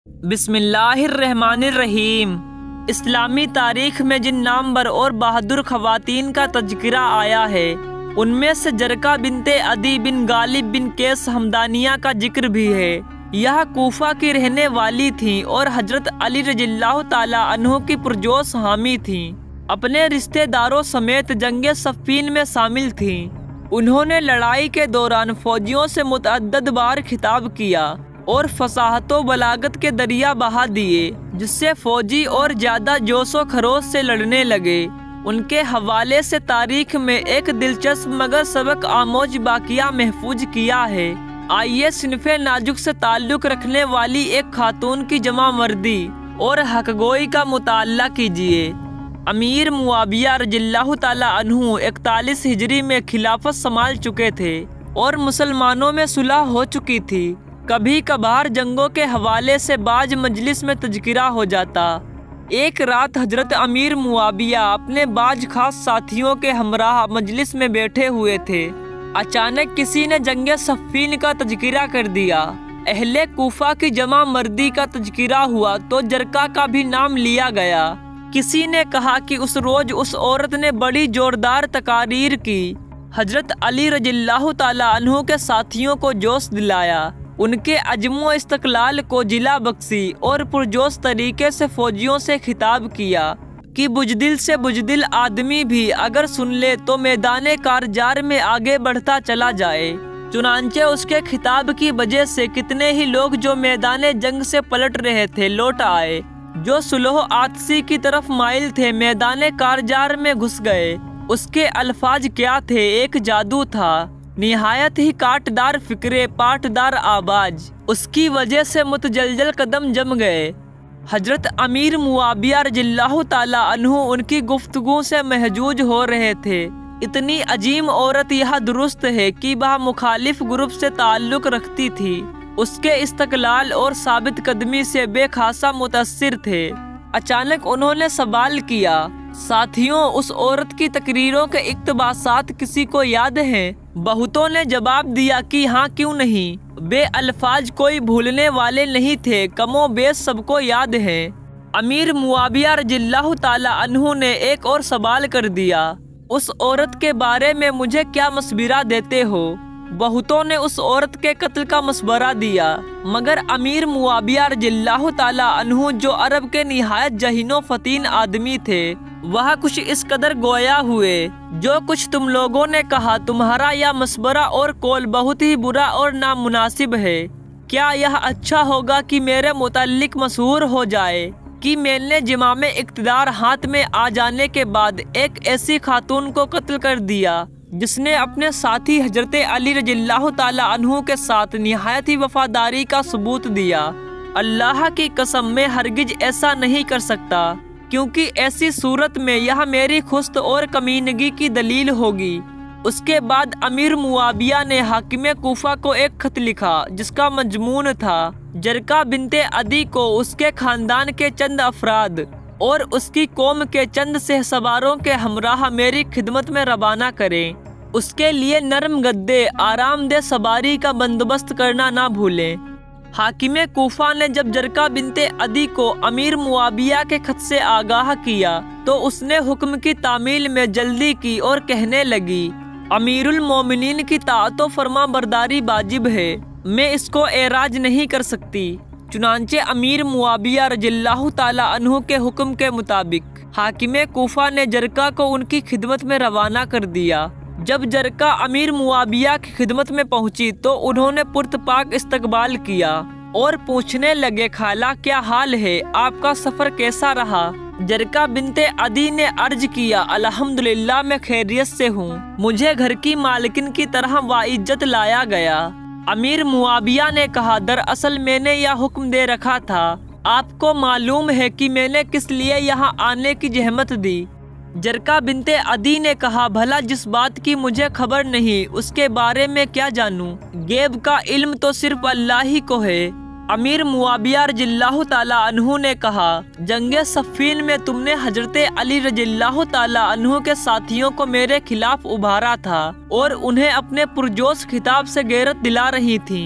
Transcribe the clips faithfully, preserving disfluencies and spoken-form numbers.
بسم اللہ الرحمن الرحیم۔ اسلامی تاریخ میں جن نامور اور بہادر خواتین کا تذکرہ آیا ہے ان میں سے جرکا بنت عدی بن غالب بن قیس ہمدانیہ کا ذکر بھی ہے۔ یہ کوفہ کی رہنے والی تھیں اور حضرت علی رضی اللہ تعالیٰ عنہ کی پرجوش حامی تھیں۔ اپنے رشتہ داروں سمیت جنگ صفین میں شامل تھیں۔ انہوں نے لڑائی کے دوران فوجیوں سے متعدد بار خطاب کیا اور فصاحت و بلاغت کے دریا بہا دیے، جس سے فوجی اور زیادہ جوش و خروش سے لڑنے لگے۔ ان کے حوالے سے تاریخ میں ایک دلچسپ مگر سبق آموز واقعہ محفوظ کیا ہے۔ آئیے صنف ناجک سے تعلق رکھنے والی ایک خاتون کی جمع مردی اور حق گوئی کا مطالعہ کیجیے۔ امیر معاویہ رضی اللہ تعالیٰ عنہ اکتالیس ہجری میں خلافت سنبھال چکے تھے اور مسلمانوں میں صلح ہو چکی تھی۔ کبھی کبھار جنگوں کے حوالے سے بعض مجلس میں تذکرہ ہو جاتا۔ ایک رات حضرت امیر معاویہ اپنے بعض خاص ساتھیوں کے ہمراہ مجلس میں بیٹھے ہوئے تھے۔ اچانک کسی نے جنگ صفین کا تذکرہ کر دیا۔ اہل کوفہ کی جمع مردی کا تذکرہ ہوا تو جرکا کا بھی نام لیا گیا۔ کسی نے کہا کہ اس روز اس عورت نے بڑی زوردار تقاریر کی، حضرت علی رضی اللہ تعالیٰ عنہ کے ساتھیوں کو جوش دلایا، ان کے عزم و استقلال کو جلا بخشی اور پرجوش طریقے سے فوجیوں سے خطاب کیا کہ بزدل سے بزدل آدمی بھی اگر سن لے تو میدان کارزار میں آگے بڑھتا چلا جائے۔ چنانچہ اس کے خطاب کی وجہ سے کتنے ہی لوگ جو میدان جنگ سے پلٹ رہے تھے لوٹ آئے، جو صلح و آتشی کی طرف مائل تھے میدان کارزار میں گھس گئے۔ اس کے الفاظ کیا تھے؟ ایک جادو تھا، نہایت ہی کاٹدار فکرے، پاٹدار آواز، اس کی وجہ سے متجلجل قدم جم گئے۔ حضرت امیر معاویہ رضی اللہ تعالیٰ عنہ ان کی گفتگو سے محجوج ہو رہے تھے۔ اتنی عظیم عورت یہ درست ہے کہ وہ مخالف گروپ سے تعلق رکھتی تھی، اس کے استقلال اور ثابت قدمی سے بے خاصا متاثر تھے۔ اچانک انہوں نے سوال کیا، ساتھیوں، اس عورت کی تقریروں کے اقتباسات کسی کو یاد ہیں؟ بہتوں نے جواب دیا کہ ہاں، کیوں نہیں۔ بے الفاظ کوئی بھولنے والے نہیں تھے، کم و بیش سب کو یاد ہیں۔ امیر معاویہ رضی اللہ تعالیٰ عنہ نے ایک اور سوال کر دیا، اس عورت کے بارے میں مجھے کیا مشورہ دیتے ہو؟ بہتوں نے اس عورت کے قتل کا مشورہ دیا، مگر امیر معاویہ رضی اللہ تعالیٰ عنہ جو عرب کے نہایت ذہین و فطن آدمی تھے، وہ کچھ اس قدر گویا ہوئے، جو کچھ تم لوگوں نے کہا تمہارا یہ مشورہ اور قول بہت ہی برا اور نامناسب ہے۔ کیا یہ اچھا ہوگا کہ میرے متعلق مشہور ہو جائے کہ میں نے زمام اقتدار ہاتھ میں آ جانے کے بعد ایک ایسی خاتون کو قتل کر دیا جس نے اپنے ساتھی حضرت علی رضی اللہ تعالیٰ عنہ کے ساتھ نہایت ہی وفاداری کا ثبوت دیا؟ اللہ کی قسم میں ہرگز ایسا نہیں کر سکتا، کیونکہ ایسی صورت میں یہ میری خست اور کمینگی کی دلیل ہوگی۔ اس کے بعد امیر معاویہ نے حاکم کوفہ کو ایک خط لکھا جس کا مضمون تھا، جرکا بنت عدی کو اس کے خاندان کے چند افراد اور اس کی قوم کے چند شہسواروں کے ہمراہ میری خدمت میں روانہ کریں۔ اس کے لیے نرم گدے، آرام دہ سواری کا بندوبست کرنا نہ بھولیں۔ حاکم کوفہ نے جب جرکا بنت عدی کو امیر معاویہ کے خط سے آگاہ کیا تو اس نے حکم کی تعمیل میں جلدی کی اور کہنے لگی، امیر المومنین کی طاعت و فرما برداری واجب ہے، میں اس کو اعراض نہیں کر سکتی۔ چنانچہ امیر معاویہ رضی اللہ تعالیٰ عنہ کے حکم کے مطابق حاکم کوفہ نے جرکا کو ان کی خدمت میں روانہ کر دیا۔ جب جرکا امیر معاویہ کی خدمت میں پہنچی تو انہوں نے پرت پاک استقبال کیا اور پوچھنے لگے، خالہ کیا حال ہے؟ آپ کا سفر کیسا رہا؟ جرکا بنت عدی نے عرض کیا، الحمدللہ میں خیریت سے ہوں، مجھے گھر کی مالکن کی طرح باعزت لایا گیا۔ امیر معاویہ نے کہا، دراصل میں نے یہ حکم دے رکھا تھا، آپ کو معلوم ہے کہ میں نے کس لیے یہاں آنے کی زحمت دی؟ جرکا بنت عدی نے کہا، بھلا جس بات کی مجھے خبر نہیں اس کے بارے میں کیا جانوں؟ غیب کا علم تو صرف اللہ ہی کو ہے۔ امیر معاویہ رضی اللہ تعالیٰ عنہ نے کہا، جنگ صفین میں تم نے حضرت علی رضی اللہ تعالیٰ عنہ کے ساتھیوں کو میرے خلاف ابھارا تھا اور انہیں اپنے پرجوش خطاب سے غیرت دلا رہی تھیں۔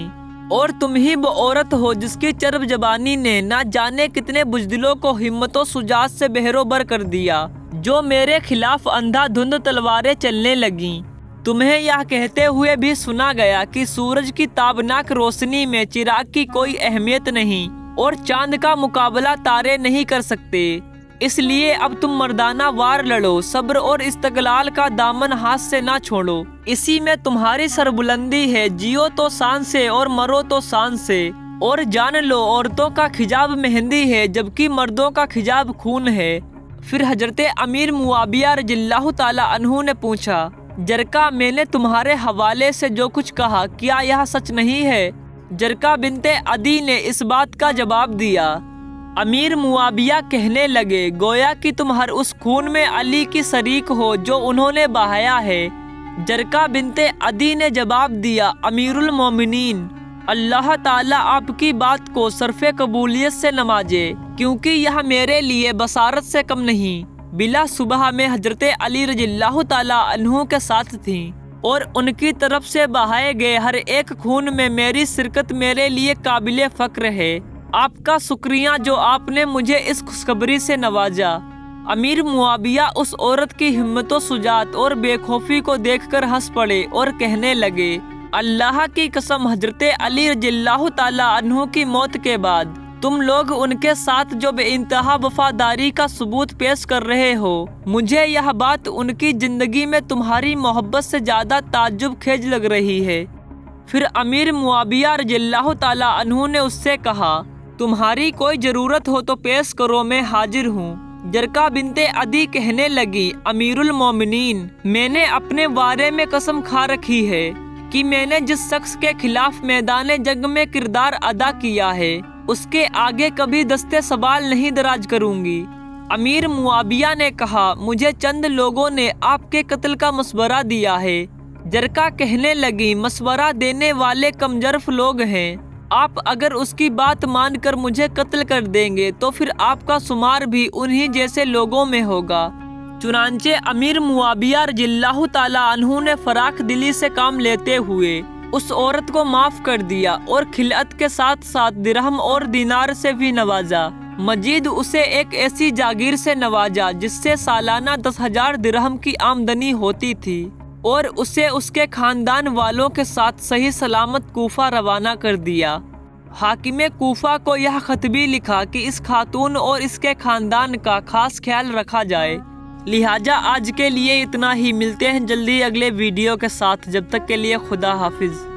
और तुम ही वो औरत हो जिसकी चरब जबानी ने ना जाने कितने बुजदिलों को हिम्मतों सुजात से बेहरोबर कर दिया, जो मेरे खिलाफ अंधाधुंध तलवारें चलने लगीं। तुम्हें यह कहते हुए भी सुना गया कि सूरज की ताबनाक रोशनी में चिराग की कोई अहमियत नहीं और चांद का मुकाबला तारे नहीं कर सकते। इसलिए अब तुम मर्दाना वार लड़ो, सब्र और इस्तकलाल का दामन हाथ से ना छोड़ो। इसी में तुम्हारी सरबुलंदी है, जियो तो शान से और मरो तो शान से। और जान लो, औरतों का खिजाब मेहंदी है जबकि मर्दों का खिजाब खून है। फिर हजरत अमीर मुआविया रज़ियल्लाहु ताला अन्हु ने पूछा, जरका, मैंने तुम्हारे हवाले से जो कुछ कहा क्या यह सच नहीं है? जरका बिनते अदी ने इस बात का जवाब दिया। अमीर मुआविया कहने लगे, गोया कि तुम हर उस खून में अली की शरीक हो जो उन्होंने बहाया है। जरका बिनते अदी ने जवाब दिया, अमीरुल मोमिनीन, अल्लाह ताला आपकी बात को सरफे कबूलियत से नवाजे, क्योंकि यह मेरे लिए बसारत से कम नहीं। बिला सुबह में हजरत अली रज़ियल्लाहु ताला अन्हु के साथ थी और उनकी तरफ से बहाए गए हर एक खून में मेरी शिरकत मेरे लिए काबिले फक्र है। आपका शुक्रिया जो आपने मुझे इस खुशखबरी से नवाजा। अमीर मुआविया उस औरत की हिम्मतों सुजात और बेखौफी को देखकर हंस पड़े और कहने लगे, अल्लाह की कसम, हजरत अली रज़ियल्लाहु ताला अन्हु की मौत के बाद तुम लोग उनके साथ जो बेइंतहा वफादारी का सबूत पेश कर रहे हो, मुझे यह बात उनकी जिंदगी में तुम्हारी मोहब्बत से ज्यादा ताज्जुब खेज लग रही है। फिर अमीर मुआविया रज़ियल्लाहु ताला अन्हु ने उससे कहा, तुम्हारी कोई जरूरत हो तो पेश करो, मैं हाजिर हूँ। जरका बिनते अदी कहने लगी, अमीरुल मोमिनीन, मैंने अपने वारे में कसम खा रखी है कि मैंने जिस शख्स के खिलाफ मैदान जंग में किरदार अदा किया है उसके आगे कभी दस्ते सवाल नहीं दराज करूंगी। अमीर मुआविया ने कहा, मुझे चंद लोगों ने आपके कत्ल का मशवरा दिया है। जरका कहने लगी, मशवरा देने वाले कमजरफ लोग हैं। आप अगर उसकी बात मानकर मुझे कत्ल कर देंगे तो फिर आपका शुमार भी उन्हीं जैसे लोगों में होगा। चुनांचे अमीर मुआविया रज़ियल्लाहु ताला अन्हु ने फराख दिली से काम लेते हुए उस औरत को माफ कर दिया और खिलअत के साथ साथ दिरहम और दीनार से भी नवाजा। मजीद उसे एक ऐसी जागीर से नवाजा जिससे सालाना दस हजार दिरहम की आमदनी होती थी और उसे उसके खानदान वालों के साथ सही सलामत कूफा रवाना कर दिया। हाकिम कूफा को यह खत भी लिखा कि इस खातून और इसके खानदान का खास ख्याल रखा जाए। लिहाजा आज के लिए इतना ही। मिलते हैं जल्दी अगले वीडियो के साथ। जब तक के लिए खुदा हाफिज।